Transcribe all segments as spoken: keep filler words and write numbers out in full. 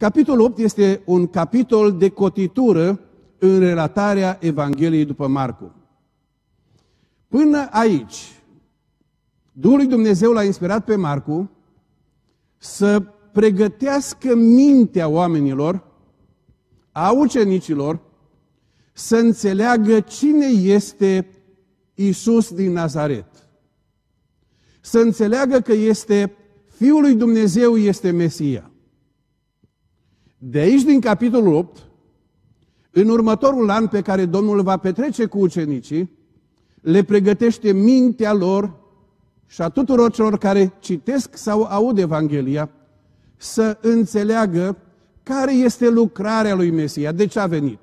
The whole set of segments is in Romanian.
Capitolul opt este un capitol de cotitură în relatarea Evangheliei după Marcu. Până aici, Duhul lui Dumnezeu l-a inspirat pe Marcu să pregătească mintea oamenilor, a ucenicilor, să înțeleagă cine este Iisus din Nazaret. Să înțeleagă că este Fiul lui Dumnezeu, este Mesia. De aici, din capitolul opt, în următorul an pe care Domnul îl va petrece cu ucenicii, le pregătește mintea lor și a tuturor celor care citesc sau aud Evanghelia să înțeleagă care este lucrarea lui Mesia, de ce a venit.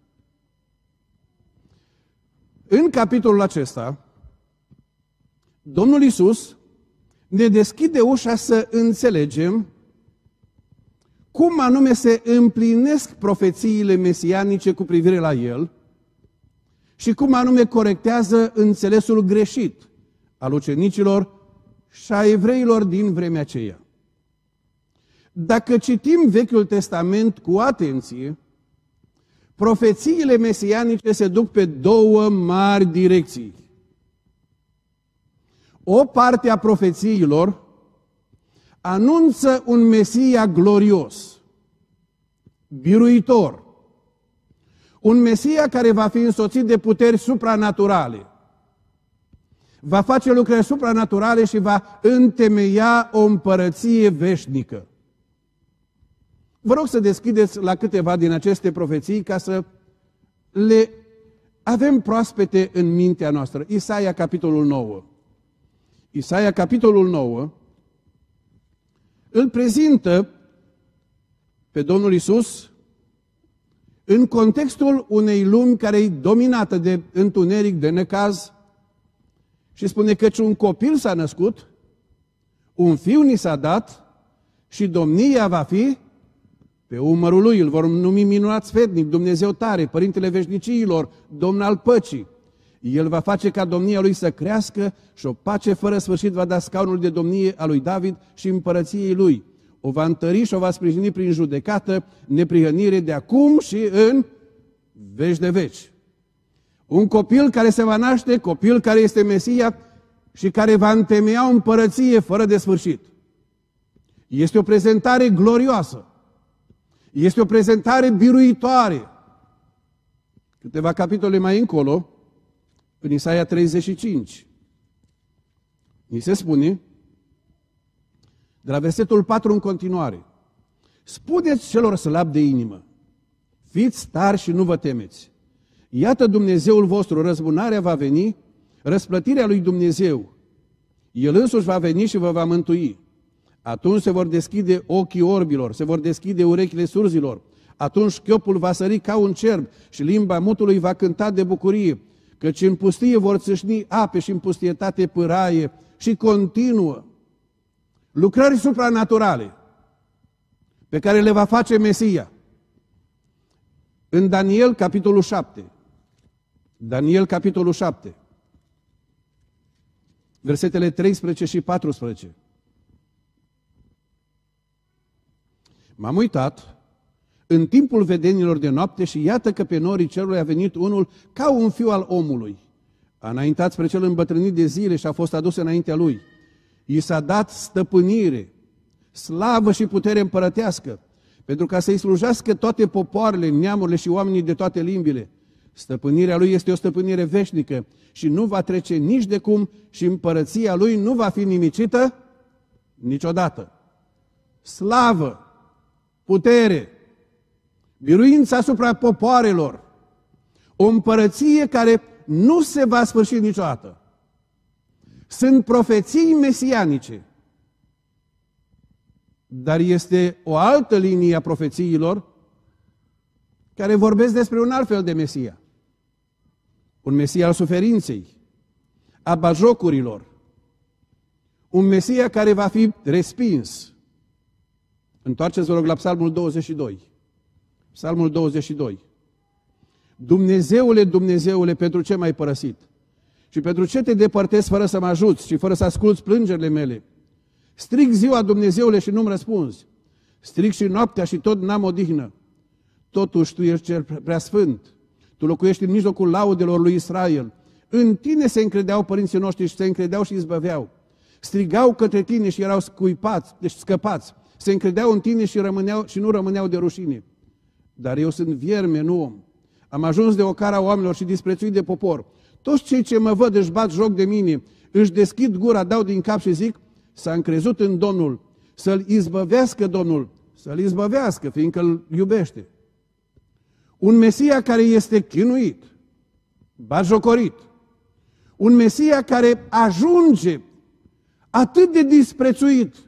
În capitolul acesta, Domnul Iisus ne deschide ușa să înțelegem cum anume se împlinesc profețiile mesianice cu privire la El și cum anume corectează înțelesul greșit al ucenicilor și a evreilor din vremea aceea. Dacă citim Vechiul Testament cu atenție, profețiile mesianice se duc pe două mari direcții. O parte a profețiilor anunță un Mesia glorios, biruitor, un Mesia care va fi însoțit de puteri supranaturale, va face lucrări supranaturale și va întemeia o împărăție veșnică. Vă rog să deschideți la câteva din aceste profeții ca să le avem proaspete în mintea noastră. Isaia, capitolul nouă. Isaia, capitolul nouă, îl prezintă pe Domnul Iisus în contextul unei lumi care e dominată de întuneric, de necaz, și spune căci un copil s-a născut, un fiu ni s-a dat și domnia va fi pe umărul lui. Îl vor numi minunat sfetnic, Dumnezeu tare, Părintele veșniciilor, Domn al păcii. El va face ca domnia lui să crească și o pace fără sfârșit va da scaunul de domnie a lui David și împărăției lui. O va întări și o va sprijini prin judecată, neprihănire de acum și în veci de veci. Un copil care se va naște, copil care este Mesia și care va întemeia o împărăție fără de sfârșit. Este o prezentare glorioasă. Este o prezentare biruitoare. Câteva capitole mai încolo, în Isaia treizeci și cinci, ni se spune, de la versetul patru în continuare, spuneți celor slabi de inimă, fiți tari și nu vă temeți. Iată Dumnezeul vostru, răzbunarea va veni, răsplătirea lui Dumnezeu. El însuși va veni și vă va mântui. Atunci se vor deschide ochii orbilor, se vor deschide urechile surzilor. Atunci șchiopul va sări ca un cerb și limba mutului va cânta de bucurie, căci în pustie vor țâșni ape și în pustietate pâraie și continuă. Lucrări supranaturale pe care le va face Mesia. În Daniel, capitolul șapte. Daniel, capitolul șapte. Versetele treisprezece și paisprezece. M-am uitat în timpul vedenilor de noapte și iată că pe norii cerului a venit unul ca un fiu al omului. A înaintat spre cel îmbătrânit de zile și a fost adus înaintea lui. I s-a dat stăpânire, slavă și putere împărătească, pentru ca să-i slujească toate popoarele, neamurile și oamenii de toate limbile. Stăpânirea lui este o stăpânire veșnică și nu va trece nici de cum și împărăția lui nu va fi nimicită niciodată. Slavă, putere, biruință asupra popoarelor, o împărăție care nu se va sfârși niciodată. Sunt profeții mesianice, dar este o altă linie a profețiilor care vorbesc despre un alt fel de Mesia. Un Mesia al suferinței, a bajocurilor, un Mesia care va fi respins. Întoarceți-vă, rog, la Psalmul douăzeci și doi. Psalmul douăzeci și doi. Dumnezeule, Dumnezeule, pentru ce m-ai părăsit? Și pentru ce te depărtezi fără să mă ajuți și fără să asculți plângerile mele? Strig ziua, Dumnezeule, și nu-mi răspunzi. Strig și noaptea și tot n-am odihnă. Totuși Tu ești cel preasfânt. Tu locuiești în mijlocul laudelor lui Israel. În Tine se încredeau părinții noștri și se încredeau și izbăveau. Strigau către Tine și erau scuipați, deci scăpați. Se încredeau în Tine și, rămâneau, și nu rămâneau de rușine. Dar eu sunt vierme, nu om. Am ajuns de ocara oamenilor și disprețuit de popor. Toți cei ce mă văd își bat joc de mine, își deschid gura, dau din cap și zic, s-a încrezut în Domnul, să-L izbăvească Domnul, să-L izbăvească, fiindcă Îl iubește. Un Mesia care este chinuit, batjocorit, un Mesia care ajunge atât de disprețuit,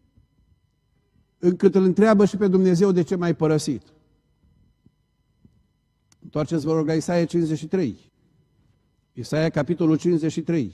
încât îl întreabă și pe Dumnezeu de ce m-ai părăsit. Întoarceți-vă, rog, la Isaia cincizeci și trei. Isaia, capitolul cincizeci și trei.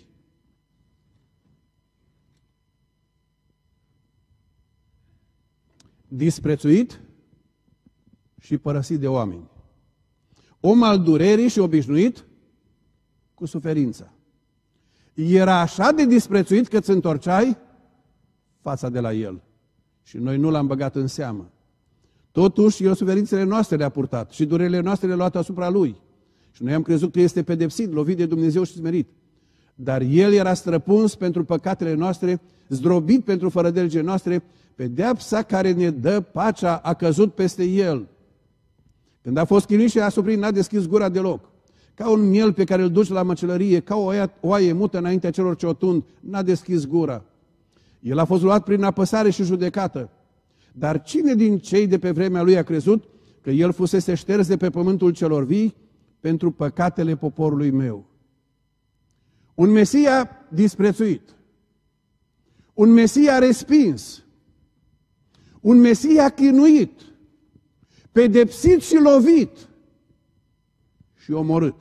Disprețuit și părăsit de oameni. Om al durerii și obișnuit cu suferința. Era așa de disprețuit că îți întorceai fața de la el. Și noi nu l-am băgat în seamă. Totuși, el suferințele noastre le-a purtat și durerile noastre le-a luat asupra lui. Și noi am crezut că este pedepsit, lovit de Dumnezeu și smerit. Dar el era străpuns pentru păcatele noastre, zdrobit pentru fără de legile noastre, pedeapsa care ne dă pacea a căzut peste el. Când a fost chinuit și a suprit, n-a deschis gura deloc. Ca un miel pe care îl duci la măcelărie, ca o oaie mută înaintea celor ce o tund, n-a deschis gura. El a fost luat prin apăsare și judecată. Dar cine din cei de pe vremea lui a crezut că el fusese șters de pe pământul celor vii pentru păcatele poporului meu? Un Mesia disprețuit, un Mesia respins, un Mesia chinuit, pedepsit și lovit și omorât.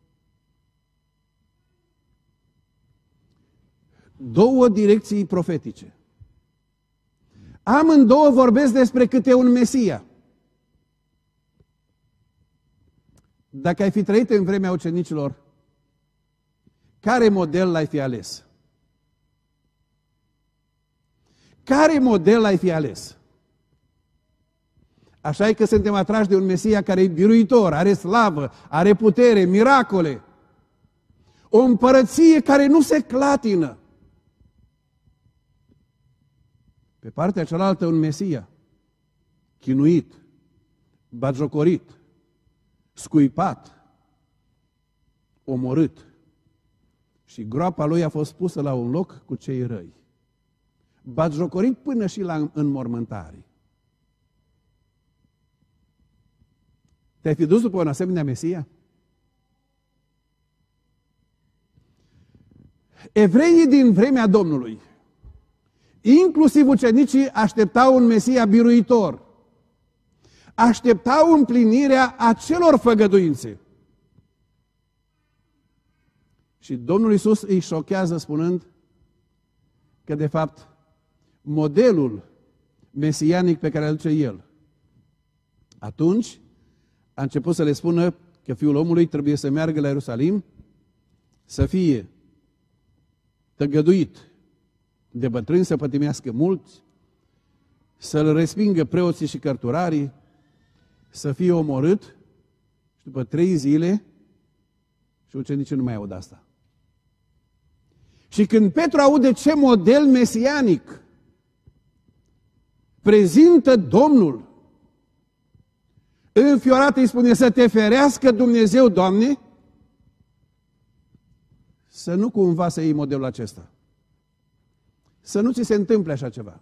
Două direcții profetice. Amândouă vorbesc despre câte un Mesia. Dacă ai fi trăit în vremea ucenicilor, care model l-ai fi ales? Care model l-ai fi ales? Așa e că suntem atrași de un Mesia care e biruitor, are slavă, are putere, miracole. O împărăție care nu se clatină. Pe partea cealaltă un Mesia chinuit, batjocorit, scuipat, omorât. Și groapa lui a fost pusă la un loc cu cei răi. Batjocorit până și la înmormântare. Te-ai fi dus după un asemenea Mesia? Evreii din vremea Domnului, inclusiv ucenicii, așteptau un Mesia biruitor. Așteptau împlinirea acelor făgăduințe. Și Domnul Iisus îi șochează spunând că, de fapt, modelul mesianic pe care îl duce El, atunci a început să le spună că Fiul omului trebuie să meargă la Ierusalim, să fie tăgăduit de bătrâni, să pătimească mulți, să-l respingă preoții și cărturarii, să fie omorât și după trei zile, și ucenicii nu mai aud asta. Și când Petru aude ce model mesianic prezintă Domnul, înfiorat îi spune să te ferească Dumnezeu, Doamne, să nu cumva să iei modelul acesta. Să nu ți se întâmple așa ceva.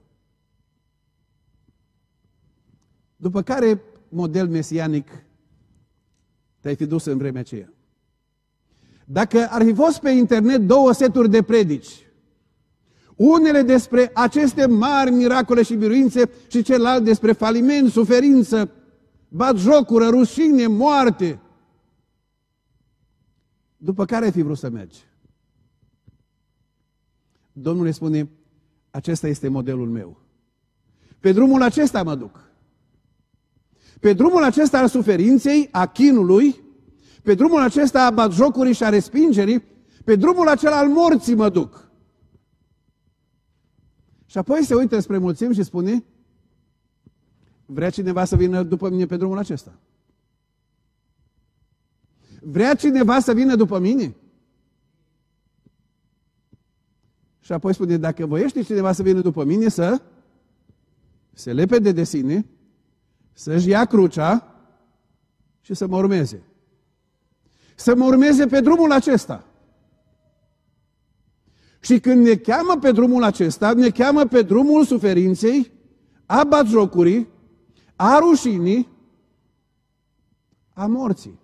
După care model mesianic te-ai fi dus în vremea aceea? Dacă ar fi fost pe internet două seturi de predici, unele despre aceste mari miracole și biruințe și celălalt despre faliment, suferință, batjocură, rușine, moarte, după care ai fi vrut să mergi? Domnul îi spune, acesta este modelul meu. Pe drumul acesta mă duc. Pe drumul acesta al suferinței, a chinului, pe drumul acesta a batjocurii și a respingerii, pe drumul acela al morții mă duc. Și apoi se uită spre mulțimi și spune, Vrea cineva să vină după mine pe drumul acesta? Vrea cineva să vină după mine? Și apoi spune, dacă voiește cineva să vină după mine, să se lepede de sine, să-și ia crucea și să mă urmeze. Să mă urmeze pe drumul acesta. Și când ne cheamă pe drumul acesta, ne cheamă pe drumul suferinței, a batjocurii, a rușinii, a morții.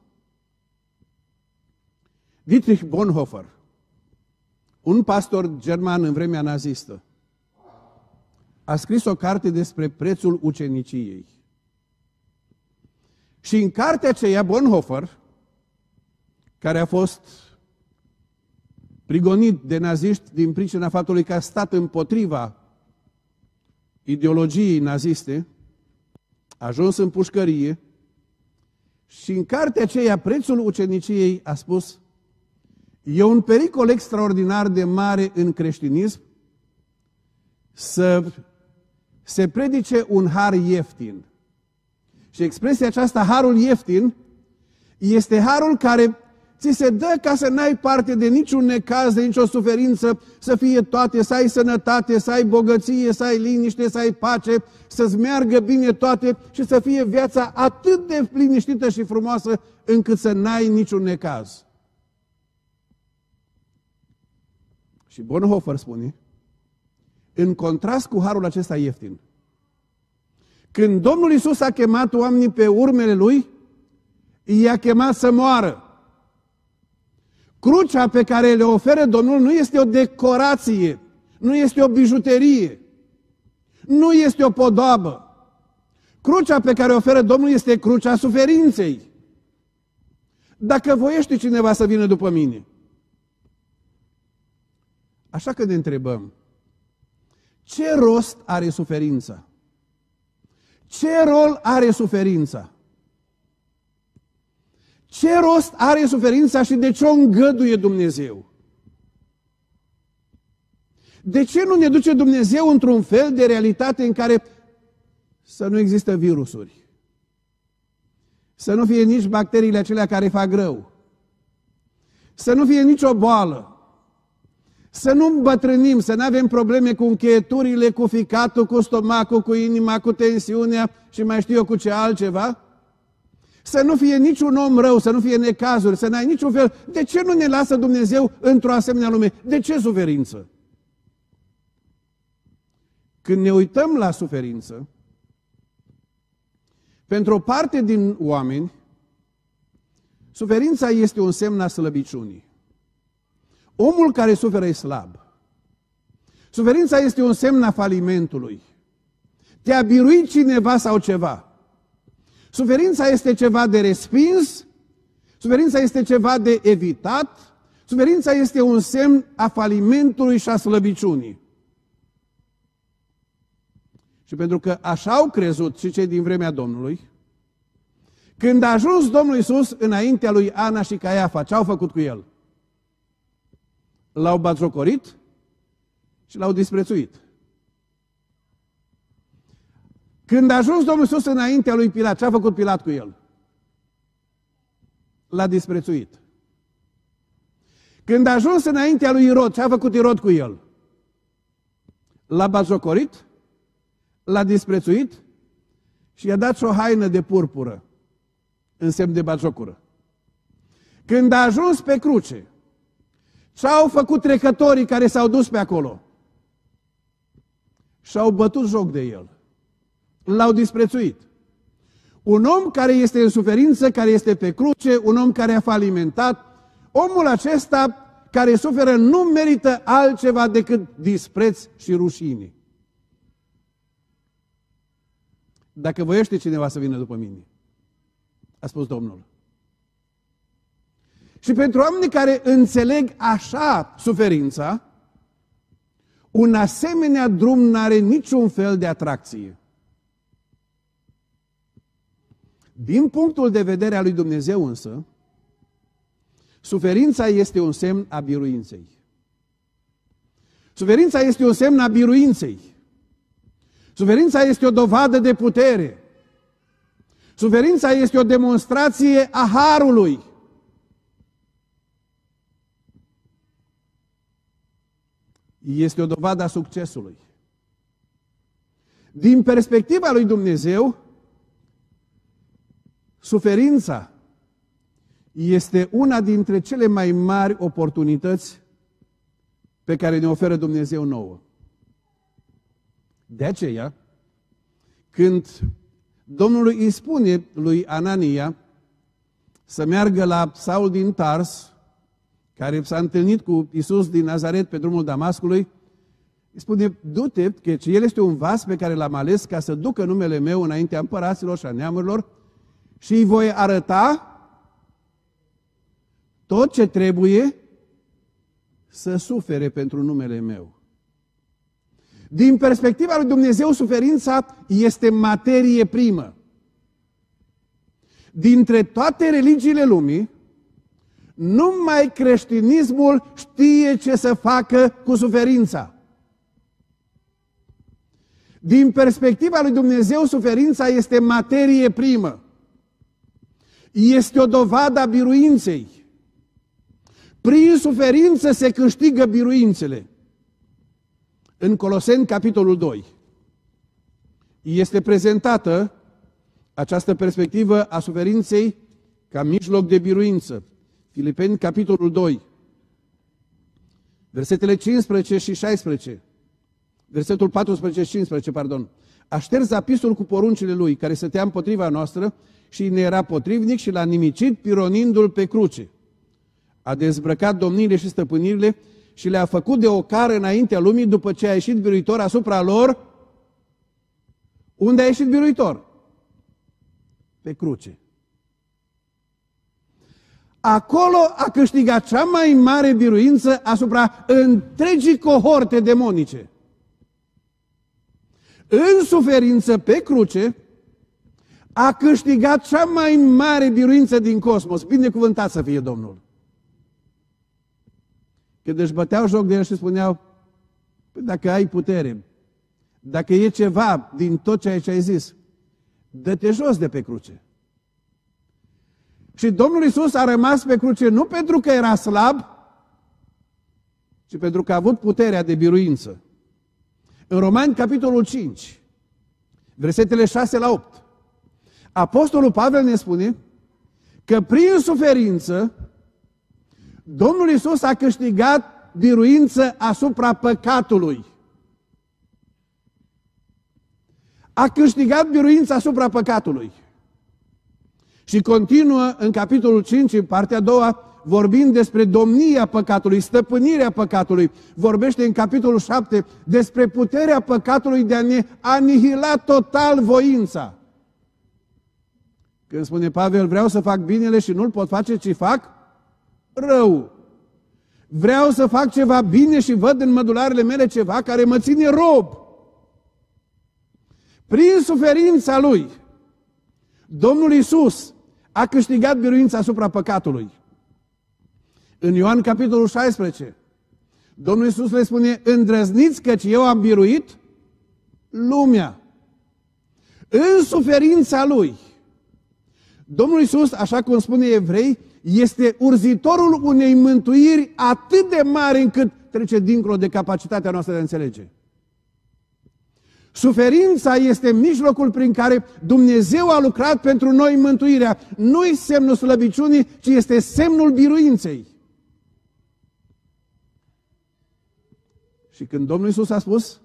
Dietrich Bonhoeffer, un pastor german în vremea nazistă, a scris o carte despre prețul uceniciei. Și în cartea aceea, Bonhoeffer, care a fost prigonit de naziști din pricina faptului că a stat împotriva ideologiei naziste, a ajuns în pușcărie și în cartea aceea, Prețul uceniciei, a spus: e un pericol extraordinar de mare în creștinism să se predice un har ieftin. Și expresia aceasta, harul ieftin, este harul care ți se dă ca să n-ai parte de niciun necaz, de nicio suferință, să fie toate, să ai sănătate, să ai bogăție, să ai liniște, să ai pace, să-ți meargă bine toate și să fie viața atât de liniștită și frumoasă încât să n-ai niciun necaz. Și Bonhoeffer spune, în contrast cu harul acesta ieftin, când Domnul Iisus a chemat oamenii pe urmele Lui, i-a chemat să moară. Crucea pe care le oferă Domnul nu este o decorație, nu este o bijuterie, nu este o podoabă. Crucea pe care o oferă Domnul este crucea suferinței. Dacă voiește cineva să vină după mine. Așa că ne întrebăm, ce rost are suferința? Ce rol are suferința? Ce rost are suferința și de ce o îngăduie Dumnezeu? De ce nu ne duce Dumnezeu într-un fel de realitate în care să nu există virusuri? Să nu fie nici bacteriile acelea care fac rău? Să nu fie nicio boală? Să nu îmbătrânim, să nu avem probleme cu încheieturile, cu ficatul, cu stomacul, cu inima, cu tensiunea și mai știu eu cu ce altceva? Să nu fie niciun om rău, să nu fie necazuri, să n-ai niciun fel. De ce nu ne lasă Dumnezeu într-o asemenea lume? De ce suferință? Când ne uităm la suferință, pentru o parte din oameni, suferința este un semn al slăbiciunii. Omul care suferă e slab. Suferința este un semn al falimentului. Te-a biruit cineva sau ceva. Suferința este ceva de respins, suferința este ceva de evitat, suferința este un semn a falimentului și a slăbiciunii. Și pentru că așa au crezut și cei din vremea Domnului, când a ajuns Domnul Iisus înaintea lui Ana și Caiafa, ce au făcut cu el? L-au batjocorit și l-au disprețuit. Când a ajuns Domnul Iisus înaintea lui Pilat, ce a făcut Pilat cu el? L-a disprețuit. Când a ajuns înaintea lui Irod, ce a făcut Irod cu el? L-a batjocorit, l-a disprețuit și i-a dat și o haină de purpură în semn de batjocură. Când a ajuns pe cruce, ce au făcut trecătorii care s-au dus pe acolo? Și-au bătut joc de el. L-au disprețuit. Un om care este în suferință, care este pe cruce, un om care a falimentat, omul acesta care suferă nu merită altceva decât dispreț și rușine. Dacă voiește cineva să vină după mine, a spus Domnul. Și pentru oamenii care înțeleg așa suferința, un asemenea drum n-are niciun fel de atracție. Din punctul de vedere al lui Dumnezeu însă, suferința este un semn a biruinței. Suferința este un semn a biruinței. Suferința este o dovadă de putere. Suferința este o demonstrație a harului. Este o dovadă a succesului. Din perspectiva lui Dumnezeu, suferința este una dintre cele mai mari oportunități pe care ne oferă Dumnezeu nouă. De aceea, când Domnul îi spune lui Anania să meargă la Saul din Tars, care s-a întâlnit cu Iisus din Nazaret pe drumul Damascului, îi spune, du-te, că el este un vas pe care l-am ales ca să ducă numele meu înaintea împăraților și a neamurilor și îi voi arăta tot ce trebuie să sufere pentru numele meu. Din perspectiva lui Dumnezeu, suferința este materie primă. Dintre toate religiile lumii, numai creștinismul știe ce să facă cu suferința. Din perspectiva lui Dumnezeu, suferința este materie primă. Este o dovadă a biruinței. Prin suferință se câștigă biruințele. În Coloseni, capitolul doi, este prezentată această perspectivă a suferinței ca mijloc de biruință. Filipeni, capitolul doi, versetele cincisprezece și șaisprezece, versetul paisprezece și cincisprezece, pardon. A șters zapistul cu poruncile lui, care stătea împotriva noastră și ne era potrivnic și l-a nimicit, pironindu-l pe cruce. A dezbrăcat domniile și stăpânirile și le-a făcut de ocară înaintea lumii după ce a ieșit biruitor asupra lor. Unde a ieșit biruitor? Pe cruce. Acolo a câștigat cea mai mare biruință asupra întregii cohorte demonice. În suferință pe cruce a câștigat cea mai mare biruință din cosmos. Binecuvântat să fie Domnul! Când își băteau joc de el și spuneau, păi dacă ai putere, dacă e ceva din tot ceea ce ai zis, dă-te jos de pe cruce. Și Domnul Iisus a rămas pe cruce nu pentru că era slab, ci pentru că a avut puterea de biruință. În Romani, capitolul cinci, versetele șase la opt, Apostolul Pavel ne spune că prin suferință Domnul Iisus a câștigat biruință asupra păcatului. A câștigat biruință asupra păcatului. Și continuă în capitolul cinci, în partea a doua, vorbind despre domnia păcatului, stăpânirea păcatului. Vorbește în capitolul șapte despre puterea păcatului de a ne anihila total voința. Când spune Pavel, vreau să fac binele și nu-l pot face, ci fac rău. Vreau să fac ceva bine și văd în mădularele mele ceva care mă ține rob. Prin suferința Lui, Domnul Iisus a câștigat biruința asupra păcatului. În Ioan, capitolul șaisprezece, Domnul Iisus le spune, îndrăzniți căci eu am biruit lumea. În suferința Lui, Domnul Iisus, așa cum spune Evrei, este urzitorul unei mântuiri atât de mare încât trece dincolo de capacitatea noastră de a înțelege. Suferința este mijlocul prin care Dumnezeu a lucrat pentru noi mântuirea. Nu-i semnul slăbiciunii, ci este semnul biruinței. Și când Domnul Iisus a spus,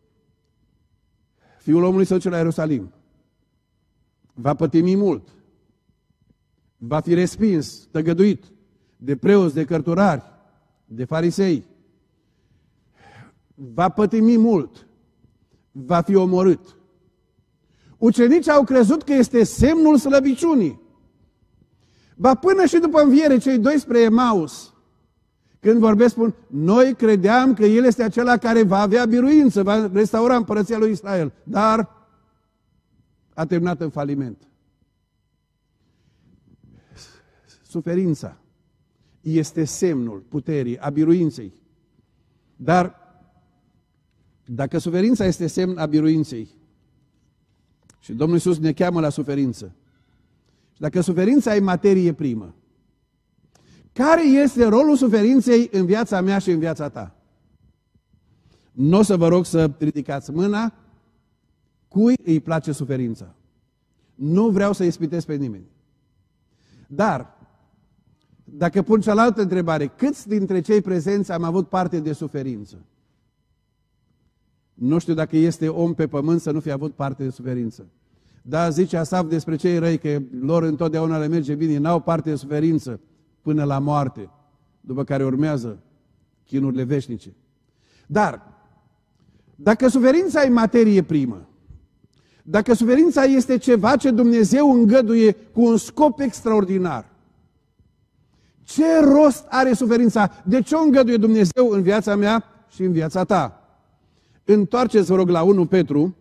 Fiul omului se duce la Ierusalim, va pătimi mult, va fi respins, tăgăduit de preoți, de cărturari, de farisei, va pătimi mult, va fi omorât. Ucenicii au crezut că este semnul slăbiciunii. Ba până și după înviere, cei doi spre Emaus, când vorbesc, spun, noi credeam că El este acela care va avea biruință, va restaura împărăția lui Israel, dar a terminat în faliment. Suferința este semnul puterii, a biruinței. Dar dacă suferința este semn a biruinței și Domnul Iisus ne cheamă la suferință, și dacă suferința e materie primă, care este rolul suferinței în viața mea și în viața ta? Nu o să vă rog să ridicați mâna cui îi place suferința. Nu vreau să ispitesc pe nimeni. Dar, dacă pun cealaltă întrebare, câți dintre cei prezenți am avut parte de suferință? Nu știu dacă este om pe pământ să nu fi avut parte de suferință. Da, zice Asaf despre cei răi că lor întotdeauna le merge bine, n-au parte de suferință până la moarte, după care urmează chinurile veșnice. Dar, dacă suferința e materie primă, dacă suferința este ceva ce Dumnezeu îngăduie cu un scop extraordinar, ce rost are suferința? De ce o îngăduie Dumnezeu în viața mea și în viața ta? Întoarceți, vă rog, la unu Petru,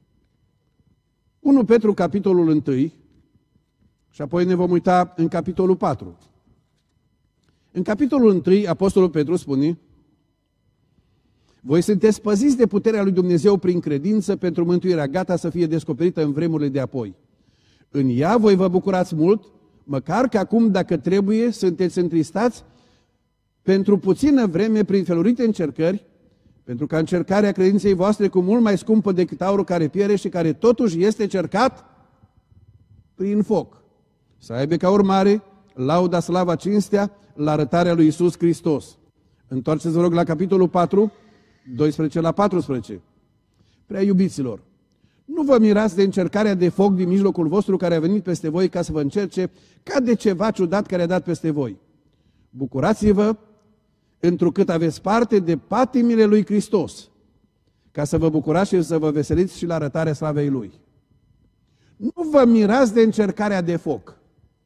unu Petru, capitolul unu, și apoi ne vom uita în capitolul patru. În capitolul unu, Apostolul Petru spune: voi sunteți păziți de puterea lui Dumnezeu prin credință pentru mântuirea gata să fie descoperită în vremurile de apoi. În ea voi vă bucurați mult, măcar că acum, dacă trebuie, sunteți întristați pentru puțină vreme prin felurite încercări, pentru ca încercarea credinței voastre, cu mult mai scumpă decât aurul care piere și care totuși este cercat prin foc, să aibă ca urmare lauda, slava, cinstea la arătarea lui Iisus Hristos. Întoarceți-vă, rog, la capitolul patru, doisprezece la paisprezece. Prea iubiților, nu vă mirați de încercarea de foc din mijlocul vostru care a venit peste voi ca să vă încerce ca de ceva ciudat care a dat peste voi. Bucurați-vă întrucât aveți parte de patimile lui Hristos, ca să vă bucurați și să vă veseliți și la arătarea slavei Lui. Nu vă mirați de încercarea de foc.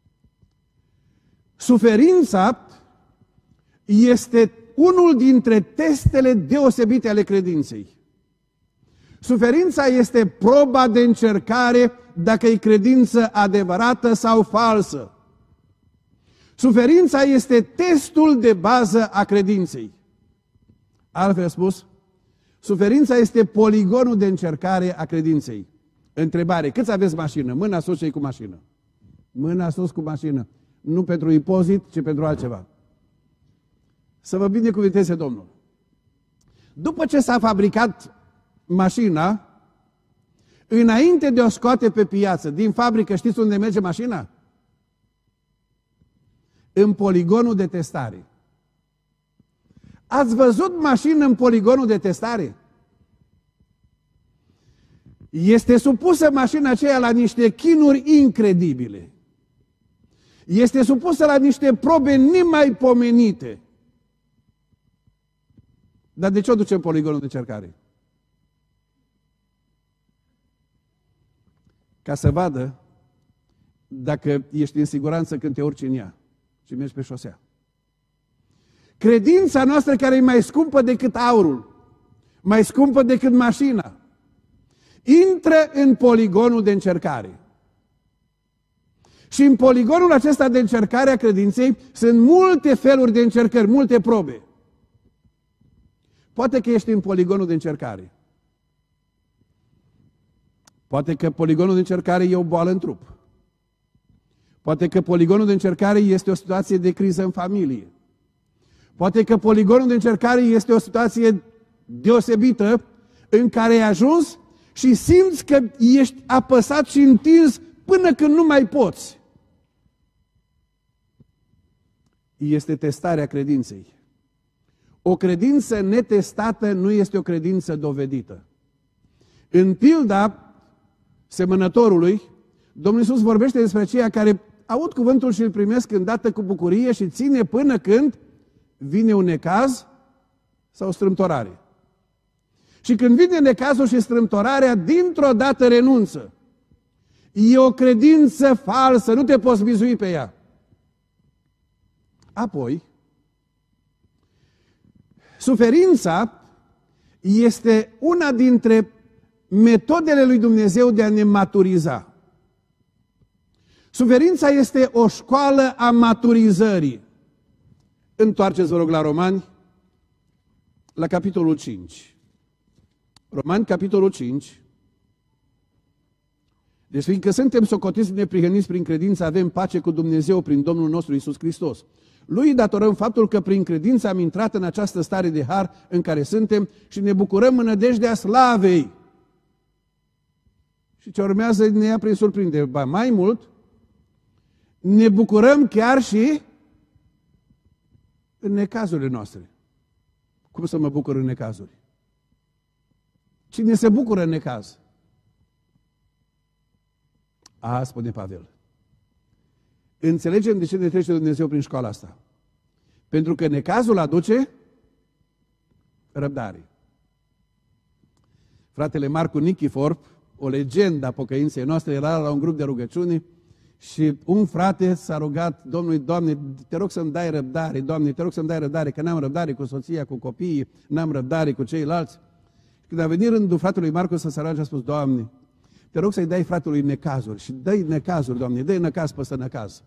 Suferința este unul dintre testele deosebite ale credinței. Suferința este proba de încercare dacă e credință adevărată sau falsă. Suferința este testul de bază a credinței. Altfel spus, suferința este poligonul de încercare a credinței. Întrebare: câți aveți mașină? Mâna sus cei cu mașină. Mâna sus cu mașină. Nu pentru impozit, ci pentru altceva. Să vă binecuvânteze Domnul. După ce s-a fabricat mașina, înainte de o scoate pe piață, din fabrică, știți unde merge mașina? În poligonul de testare. Ați văzut mașină în poligonul de testare? Este supusă mașina aceea la niște chinuri incredibile. Este supusă la niște probe nemaipomenite. Dar de ce o duce în poligonul de încercare? Ca să vadă dacă ești în siguranță când te urci în ea și mergi pe șosea. Credința noastră, care e mai scumpă decât aurul, mai scumpă decât mașina, intră în poligonul de încercare. Și în poligonul acesta de încercare a credinței sunt multe feluri de încercări, multe probe. Poate că ești în poligonul de încercare. Poate că poligonul de încercare e o boală în trup. Poate că poligonul de încercare este o situație de criză în familie. Poate că poligonul de încercare este o situație deosebită în care ai ajuns și simți că ești apăsat și întins până când nu mai poți. Este testarea credinței. O credință netestată nu este o credință dovedită. În pilda semănătorului, Domnul Iisus vorbește despre aceia care aud cuvântul și îl primesc îndată cu bucurie și ține până când vine un necaz sau strâmtorare. Și când vine necazul și strâmtorarea, dintr-o dată renunță. E o credință falsă, nu te poți bizui pe ea. Apoi, suferința este una dintre metodele lui Dumnezeu de a ne maturiza. Suferința este o școală a maturizării. Întoarceți, vă rog, la Romani, la capitolul cinci. Romani, capitolul cinci. Deci fiindcă suntem socotiți neprihăniți prin credință, avem pace cu Dumnezeu prin Domnul nostru Iisus Hristos. Lui datorăm faptul că prin credință am intrat în această stare de har în care suntem și ne bucurăm în nădejdea slavei. Și ce urmează ne ia prin surprindere. Ba mai mult, ne bucurăm chiar și în necazurile noastre. Cum să mă bucur în necazuri? Cine se bucură în necaz? A, spune Pavel. Înțelegem de ce ne trece Dumnezeu prin școala asta. Pentru că necazul aduce răbdare. Fratele Marcu Nichifor, o legendă a pocăinței noastre, era la un grup de rugăciuni și un frate s-a rugat Domnului: Doamne, te rog să-mi dai răbdare, Doamne, te rog să-mi dai răbdare, că n-am răbdare cu soția, cu copiii, n-am răbdare cu ceilalți. Când a venit rândul fratelui Marcu să se roage, a spus: Doamne, te rog să-i dai fratelui necazuri și dă-i necazuri, Doamne, dă-i necaz peste necaz.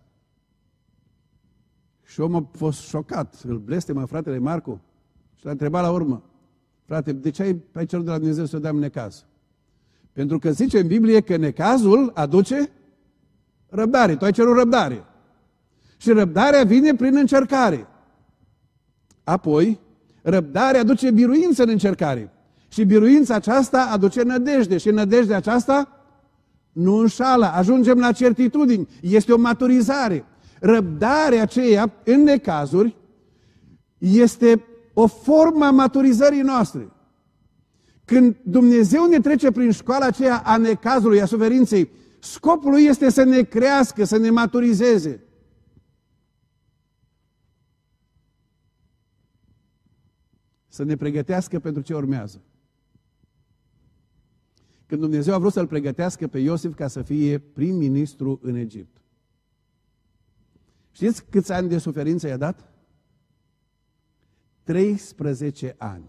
Și omul a fost șocat, îl blestemă fratele Marcu și l-a întrebat la urmă: frate, de ce ai, ai cerut de la Dumnezeu să dăm necaz? Pentru că zice în Biblie că necazul aduce răbdare. Tu ai cerut răbdare. Și răbdarea vine prin încercare. Apoi, răbdarea aduce biruință în încercare. Și biruința aceasta aduce nădejde. Și nădejdea aceasta nu înșală. Ajungem la certitudini. Este o maturizare. Răbdarea aceea, în necazuri, este o formă a maturizării noastre. Când Dumnezeu ne trece prin școala aceea a necazului, a suferinței, scopul lui este să ne crească, să ne maturizeze. Să ne pregătească pentru ce urmează. Când Dumnezeu a vrut să-l pregătească pe Iosif ca să fie prim-ministru în Egipt. Știți câți ani de suferință i-a dat? treisprezece ani.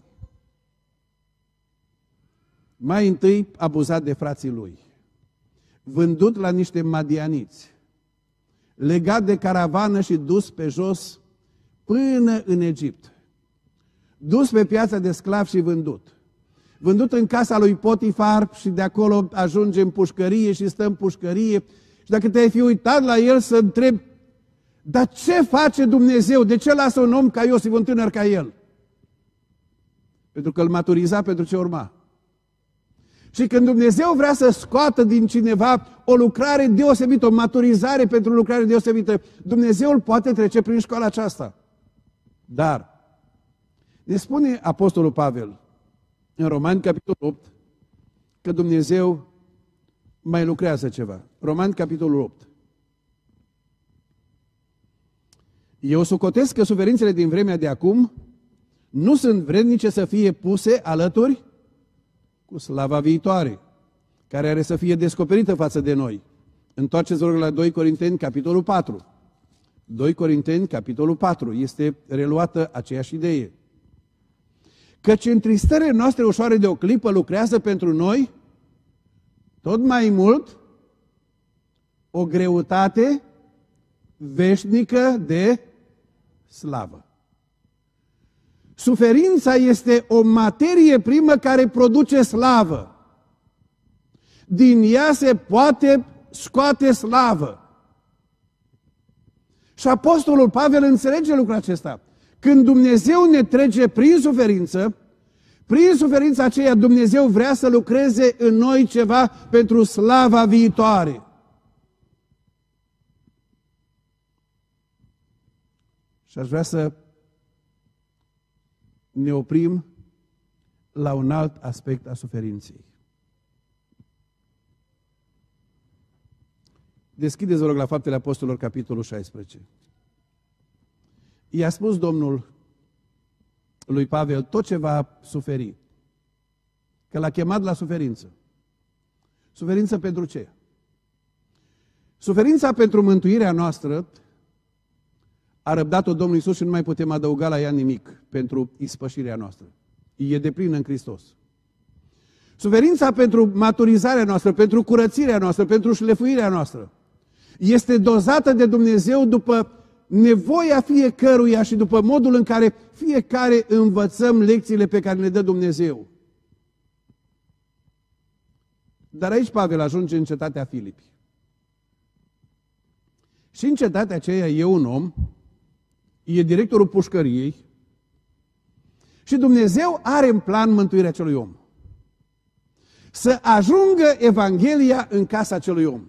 Mai întâi abuzat de frații lui, vândut la niște madianiți, legat de caravană și dus pe jos până în Egipt, dus pe piața de sclavi și vândut, vândut în casa lui Potifar și de acolo ajunge în pușcărie și stă în pușcărie. Și dacă te-ai fi uitat la el să întrebi: dar ce face Dumnezeu? De ce lasă un om ca Iosif, un tânăr ca el? Pentru că îl maturiza pentru ce urma. Și când Dumnezeu vrea să scoată din cineva o lucrare deosebită, o maturizare pentru o lucrare deosebită, Dumnezeu îl poate trece prin școala aceasta. Dar ne spune Apostolul Pavel în Romani, capitolul opt, că Dumnezeu mai lucrează ceva. Romani, capitolul opt. Eu socotesc că suferințele din vremea de acum nu sunt vrednice să fie puse alături cu slava viitoare, care are să fie descoperită față de noi. Întoarceți-vă la doi Corinteni, capitolul patru. doi Corinteni, capitolul patru. Este reluată aceeași idee. Căci întristările noastre ușoare de o clipă lucrează pentru noi tot mai mult o greutate veșnică de slavă. Suferința este o materie primă care produce slavă. Din ea se poate scoate slavă. Și Apostolul Pavel înțelege lucrul acesta. Când Dumnezeu ne trece prin suferință, prin suferința aceea Dumnezeu vrea să lucreze în noi ceva pentru slava viitoare. Și aș vrea să ne oprim la un alt aspect a suferinței. Deschideți, vă rog, la Faptele Apostolilor, capitolul șaisprezece. I-a spus Domnul lui Pavel tot ce va suferi, că l-a chemat la suferință. Suferință pentru ce? Suferința pentru mântuirea noastră a răbdat-o Domnul Iisus și nu mai putem adăuga la ea nimic pentru ispășirea noastră. E deplină în Hristos. Suferința pentru maturizarea noastră, pentru curățirea noastră, pentru șlefuirea noastră, este dozată de Dumnezeu după nevoia fiecăruia și după modul în care fiecare învățăm lecțiile pe care le dă Dumnezeu. Dar aici Pavel ajunge în cetatea Filipi. Și în cetatea aceea e un om, e directorul pușcăriei și Dumnezeu are în plan mântuirea acelui om. Să ajungă Evanghelia în casa acelui om.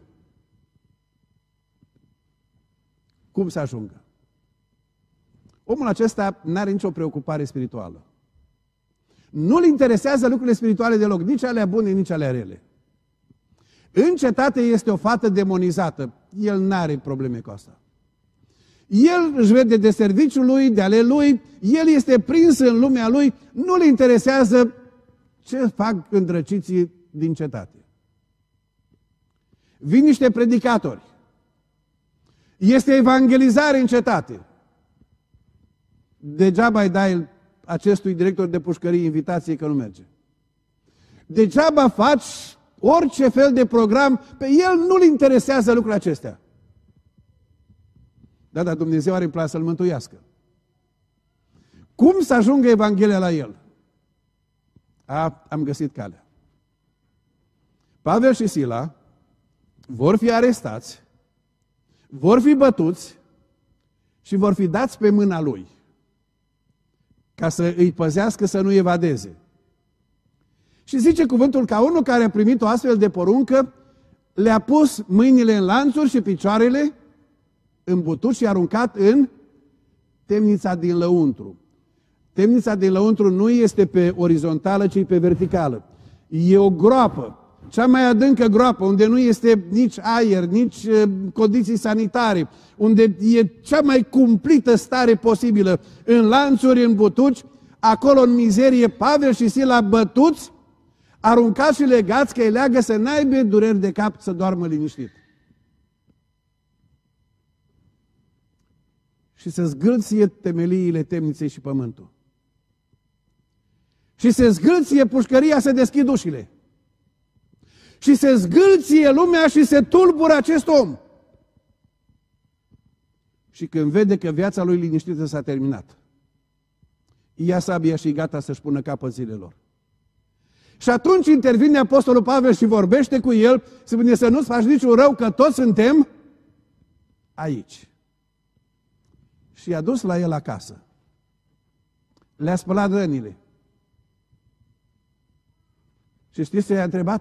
Cum să ajungă? Omul acesta nu are nicio preocupare spirituală. Nu-l interesează lucrurile spirituale deloc, nici alea bune, nici alea rele. În cetate este o fată demonizată. El nu are probleme cu asta. El își vede de serviciul lui, de ale lui, el este prins în lumea lui, nu-l interesează ce fac îndrăciții din cetate. Vin niște predicatori. Este evangelizare în cetate. Degeaba îi dai acestui director de pușcărie invitație că nu merge. Degeaba faci orice fel de program, pe el nu-l interesează lucrurile acestea. Da, dar Dumnezeu are în plan să-l mântuiască. Cum să ajungă Evanghelia la el? A, am găsit calea. Pavel și Sila vor fi arestați, vor fi bătuți și vor fi dați pe mâna lui ca să îi păzească să nu evadeze. Și zice cuvântul ca unul care a primit o astfel de poruncă, le-a pus mâinile în lanțuri și picioarele în butuci și aruncat în temnița din lăuntru. Temnița din lăuntru nu este pe orizontală, ci pe verticală. E o groapă, cea mai adâncă groapă, unde nu este nici aer, nici condiții sanitare, unde e cea mai cumplită stare posibilă, în lanțuri, în butuci, acolo în mizerie, Pavel și Sila bătuți, aruncați și legați, că îi leagă să n-aibă dureri de cap, să doarmă liniștit. Și să zgâlție temeliile temniței și pământul. Și se zgâlție pușcăria să deschid ușile. Și se zgâlție lumea și se tulbură acest om. Și când vede că viața lui liniștită s-a terminat, ia sabia și gata să-și pună capăt zilelor. Și atunci intervine Apostolul Pavel și vorbește cu el, spune să nu-ți faci niciun rău, că toți suntem aici. Și i-a dus la el acasă. Le-a spălat rănile. Și știți ce i-a întrebat?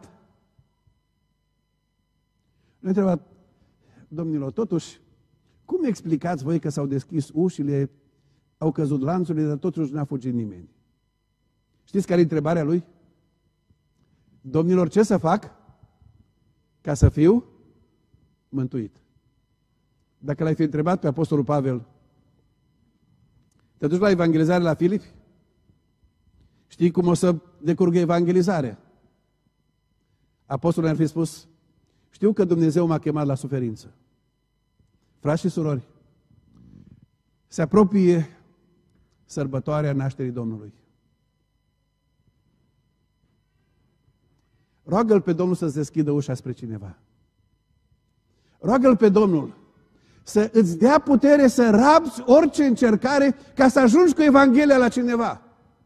Le-a întrebat, domnilor, totuși, cum explicați voi că s-au deschis ușile, au căzut lanțurile, dar totuși n-a fugit nimeni? Știți care e întrebarea lui? Domnilor, ce să fac ca să fiu mântuit? Dacă l-ai fi întrebat pe Apostolul Pavel, te duci la evangelizare la Filipi? Știi cum o să decurgă evangelizarea? Apostolul ar fi spus, știu că Dumnezeu m-a chemat la suferință. Frați și surori, se apropie sărbătoarea nașterii Domnului. Roagă-L pe Domnul să-ți deschidă ușa spre cineva. Roagă-L pe Domnul să îți dea putere să rabzi orice încercare ca să ajungi cu Evanghelia la cineva.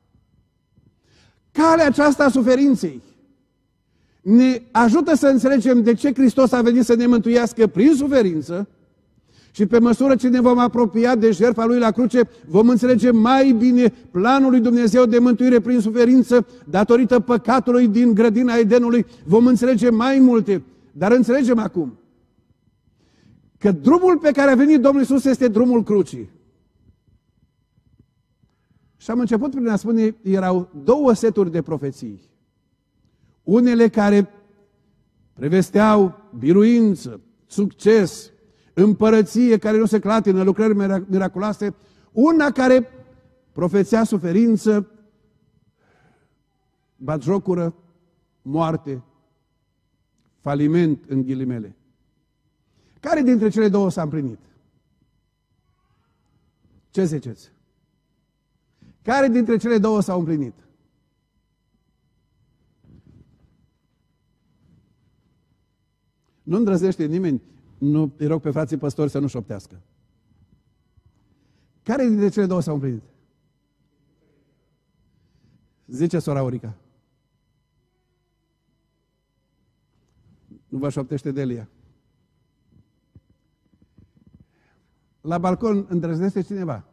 Calea aceasta a suferinței ne ajută să înțelegem de ce Hristos a venit să ne mântuiască prin suferință și pe măsură ce ne vom apropia de jertfa Lui la cruce, vom înțelege mai bine planul lui Dumnezeu de mântuire prin suferință, datorită păcatului din grădina Edenului, vom înțelege mai multe. Dar înțelegem acum că drumul pe care a venit Domnul Iisus este drumul crucii. Și am început prin a spune, erau două seturi de profeții. Unele care prevesteau biruință, succes, împărăție care nu se clatină, lucrări miraculoase, una care profețea suferință, batjocură, moarte, faliment în ghilimele. Care dintre cele două s-a împlinit? Ce ziceți? Care dintre cele două s-au împlinit? Nu îndrăznește nimeni, nu îi rog pe frații păstori să nu șoptească. Care dintre cele două s-au împlinit? Zice sora Aurica. Nu vă șoptește Delia. La balcon îndrăznește cineva?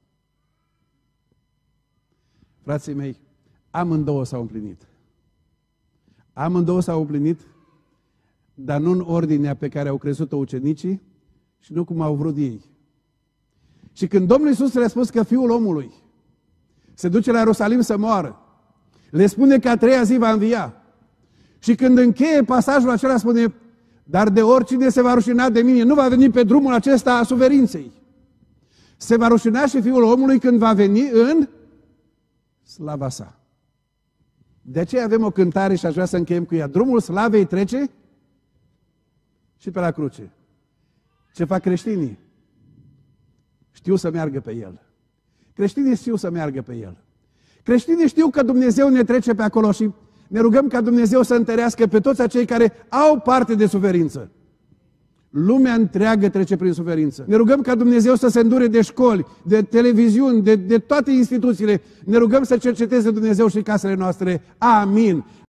Frații mei, amândouă s-au împlinit. Amândouă s-au împlinit, dar nu în ordinea pe care au crezut-o ucenicii și nu cum au vrut ei. Și când Domnul Iisus le-a spus că Fiul omului se duce la Ierusalim să moară, le spune că a treia zi va învia. Și când încheie pasajul acela spune, dar de oricine se va rușina de mine, nu va veni pe drumul acesta a suferinței. Se va rușina și Fiul omului când va veni în slava sa. De aceea avem o cântare și aș vrea să încheiem cu ea. Drumul slavei trece și pe la cruce. Ce fac creștinii? Știu să meargă pe el. Creștinii știu să meargă pe el. Creștinii știu că Dumnezeu ne trece pe acolo și ne rugăm ca Dumnezeu să întărească pe toți acei care au parte de suferință. Lumea întreagă trece prin suferință. Ne rugăm ca Dumnezeu să se îndure de școli, de televiziuni, de, de toate instituțiile. Ne rugăm să cerceteze Dumnezeu și casele noastre. Amin.